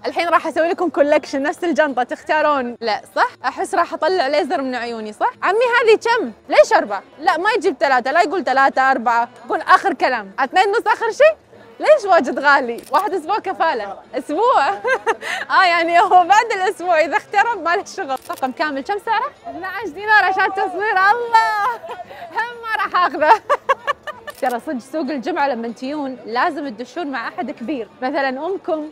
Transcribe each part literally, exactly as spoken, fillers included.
الحين راح اسوي لكم كولكشن نفس الجنطه تختارون. لا صح؟ احس راح اطلع ليزر من عيوني صح؟ عمي هذه كم؟ ليش اربعه؟ لا ما يجيب ثلاثه، لا يقول ثلاثه اربعه، يقول اخر كلام، اثنين ونص اخر شيء؟ ليش واجد غالي؟ واحد اسبوع كفاله، اسبوع اه يعني هو بعد الاسبوع اذا اخترب ما له شغل. رقم كامل كم سعره؟ اثني عشر دينار عشان تصوير. الله هم ما راح اخذه. ترى صدق سوق الجمعه لما تجون لازم تدشون مع احد كبير، مثلا امكم،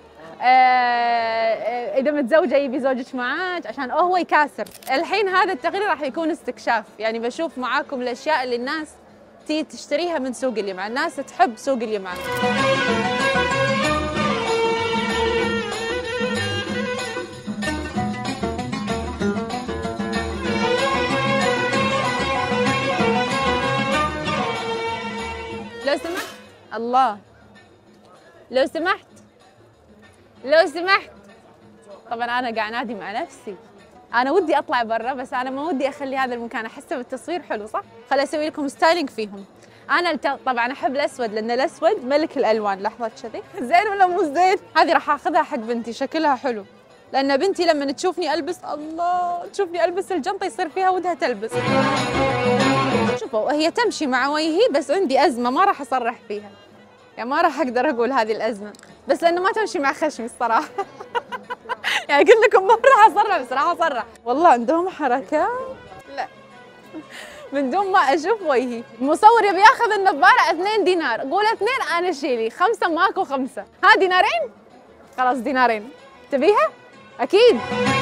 آه اذا متزوجه يبي زوجك معاك عشان هو يكاسر. الحين هذا التقرير راح يكون استكشاف، يعني بشوف معاكم الاشياء اللي الناس تيجي تشتريها من سوق اليمعة، الناس تحب سوق اليمعة. لو سمحت الله، لو سمحت لو سمحت طبعا انا قاعد انادي مع نفسي، انا ودي اطلع برا بس انا ما ودي اخلي هذا المكان، احسه بالتصوير حلو صح؟ خل اسوي لكم ستايلينج فيهم. انا الت... طبعا احب الاسود لان الاسود ملك الالوان. لحظه كذي زين ولا مو زين؟ هذه راح اخذها حق بنتي، شكلها حلو، لان بنتي لما تشوفني البس الله تشوفني البس الجنطه يصير فيها ودها تلبس. شوفوا هي تمشي مع وجهي بس عندي ازمه ما راح اصرح فيها، يعني ما راح اقدر اقول هذه الازمه، بس لانه ما تمشي مع خشمي الصراحه. يعني قلت لكم ما راح اصرح بس راح اصرح. والله عندهم حركات لا من دون ما اشوف وجهي. المصور يبي ياخذ النظاره اثنين دينار، قول اثنين انا شيلي، خمسه ماكو خمسه، ها دينارين؟ خلاص دينارين. تبيها؟ اكيد.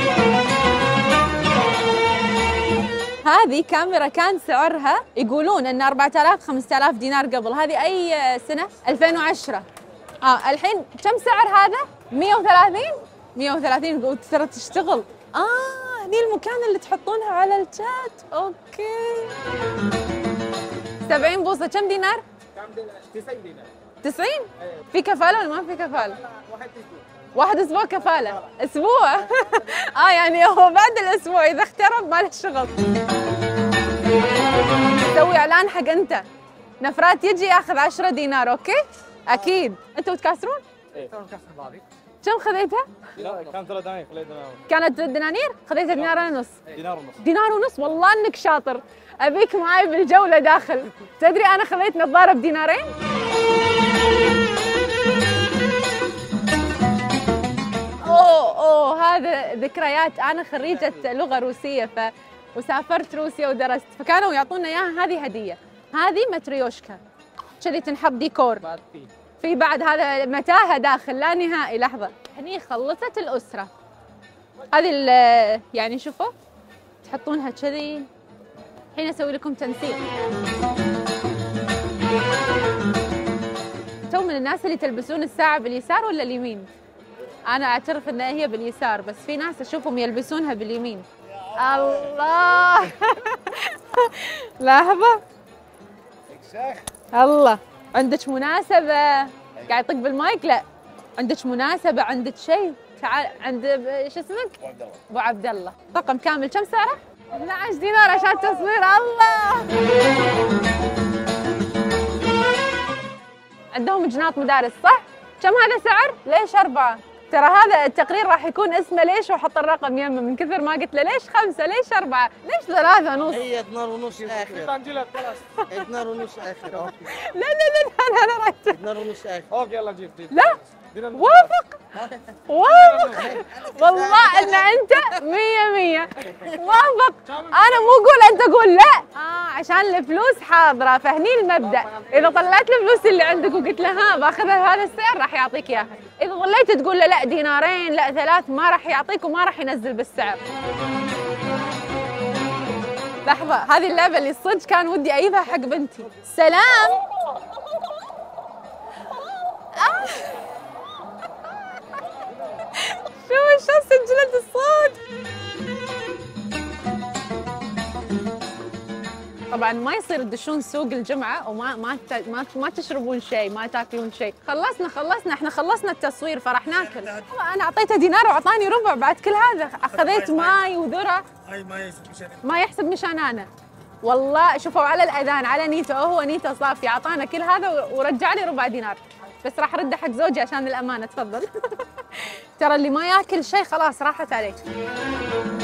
هذه كاميرا كان سعرها يقولون ان أربعة آلاف خمسة آلاف دينار قبل، هذه اي سنه؟ ألفين وعشرة. اه الحين كم سعر هذا؟ مئة وثلاثين؟ مئة وثلاثين يقول ترى تشتغل. اه هني المكان اللي تحطونها على الشات. اوكي. سبعين بوصه كم دينار؟ كم دينار؟ تسعين دينار. تسعين؟ في كفاله ولا ما في كفاله؟ واحد اسبوع. واحد اسبوع كفاله، اسبوع. اه يعني هو بعد الاسبوع اذا اخترب ما له شغل. سوي اعلان حق انت، نفرات يجي ياخذ عشرة دينار. اوكي؟ اكيد. انتوا تكاسرون؟ ايه نكسر بعضي. كم خذيتها؟ كان ثلاث دنانير خذيت دينار. كانت ثلاث دنانير؟ خذيتها دينار ونص. دينار ونص. دينار ونص، والله انك شاطر، ابيك معاي بالجوله داخل. تدري انا خذيت نظاره بدينارين؟ اوه اوه هذا ذكريات، انا خريجه لغه روسيه ف وسافرت روسيا ودرست، فكانوا يعطونا اياها هذه هديه. هذه ماتريوشكا كذي تنحط ديكور. في بعد هذا متاهه داخل لا نهائي. لحظه هني خلصت الاسره. هذه يعني شوفوا تحطونها كذي. الحين اسوي لكم تنسيق. تو من الناس اللي تلبسون الساعه باليسار ولا اليمين؟ انا اعترف انها هي باليسار بس في ناس اشوفهم يلبسونها باليمين. الله. لحظه الله عندك مناسبة؟ قاعد يطق بالمايك؟ لا عندك مناسبة، عندك شيء، تعال عند شو اسمك؟ ابو عبد الله. ابو عبد الله. رقم كامل كم سعره؟ اثني عشر دينار عشان تصوير. الله. عندهم جناط مدارس صح؟ كم هذا سعر؟ ليش أربعة؟ ترى هذا التقرير راح يكون اسمه ليش وحط الرقم يمه من كثر ما قلت له ليش خمسة ليش أربعة ليش ثلاثة ونص. هي دينار ونص آخر. دينار ونص آخر. لا لا لا لا لا رايت. دينار ونص آخر. اوكي يلا جيب جيب. لا وافق وافق والله ان انت مية مية وافق. انا مو اقول انت قول لا. اه عشان الفلوس حاضره، فهني المبدا. اذا طلعت الفلوس اللي عندك وقلت له ها باخذها بهذا السعر راح يعطيك اياها. اذا ظليت تقول له لا دينارين لا ثلاث ما راح يعطيك وما راح ينزل بالسعر. لحظه هذه اللعبه اللي صدق كان ودي اجيبها حق بنتي. سلام. آه. شوف شلون سجلت الصوت. طبعا ما يصير تدشون سوق الجمعه وما ما ما, ما تشربون شيء ما تاكلون شيء. خلصنا خلصنا احنا خلصنا التصوير فراح ناكل. انا اعطيته دينار واعطاني ربع بعد كل هذا. اخذت ماي وذره. هاي ما يحسب مشان ما يحسب مشان انا. والله شوفوا على الاذان على نيته هو نيته صافي اعطانا كل هذا ورجع لي ربع دينار. بس راح ارده حق زوجي عشان الامانه. تفضل. ترى اللي ما ياكل شيء خلاص راحت عليك.